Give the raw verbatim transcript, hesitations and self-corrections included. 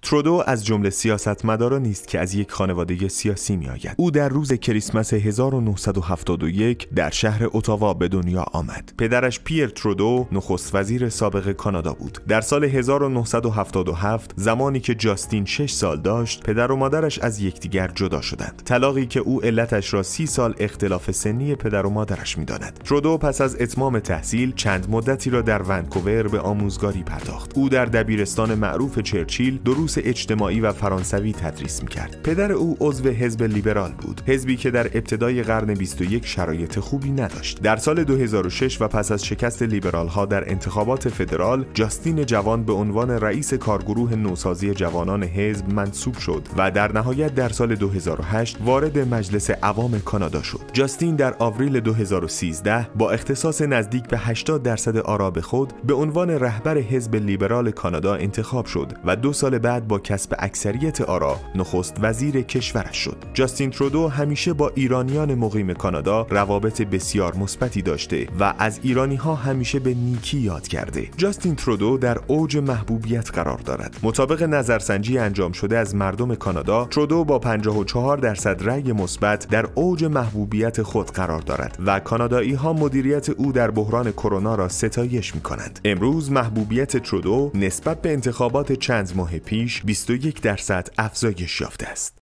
ترودو از جمله سیاستمدارانی نیست که از یک خانواده سیاسی میآید. او در روز کریسمس هزار و نهصد و هفتاد و یک در شهر اتاوا به دنیا آمد. پدرش پیر ترودو نخست وزیر سابق کانادا بود. در سال هزار و نهصد و هفتاد و هفت زمانی که جاستین شش سال داشت، پدر و مادرش از یکدیگر جدا شدند. طلاقی که او علتش را سی سال اختلاف سنی پدر و مادرش می‌داند. ترودو پس از اتمام تحصیل چند مدتی را در ونکوور به آموزگاری پرداخت. او در دبیرستان معروف چرچیل دروس اجتماعی و فرانسوی تدریس می‌کرد. پدر او عضو حزب لیبرال بود، حزبی که در ابتدای قرن بیست و یک شرایط خوبی نداشت. در سال دو هزار و شش و پس از شکست لیبرال‌ها در انتخابات فدرال، جاستین جوان به عنوان رئیس کارگروه نوسازی جوانان حزب منصوب شد و در نهایت در سال دو هزار و هشت وارد مجلس عوام کانادا شد. جاستین در آوریل دو هزار و سیزده با اختصاص نزدیک به هشتاد درصد آرا به خود به عنوان رهبر حزب لیبرال کانادا انتخاب شد و دو سال بعد با کسب اکثریت آرا نخست وزیر کشورش شد. جاستین ترودو همیشه با ایرانیان مقیم کانادا روابط بسیار مثبتی داشته و از ایرانی‌ها همیشه به نیکی یاد کرده. جاستین ترودو در اوج محبوبیت قرار دارد. مطابق نظرسنجی انجام شده از مردم کانادا، ترودو با پنجاه و چهار درصد رأی مثبت در اوج محبوبیت خود قرار دارد و کانادایی‌ها مدیریت او در بحران کرونا را ستایش می‌کنند. امروز محبوبیت ترودو نسبت به انتخابات چند ماه پیش بیست و یک درصد افزایش یافته است.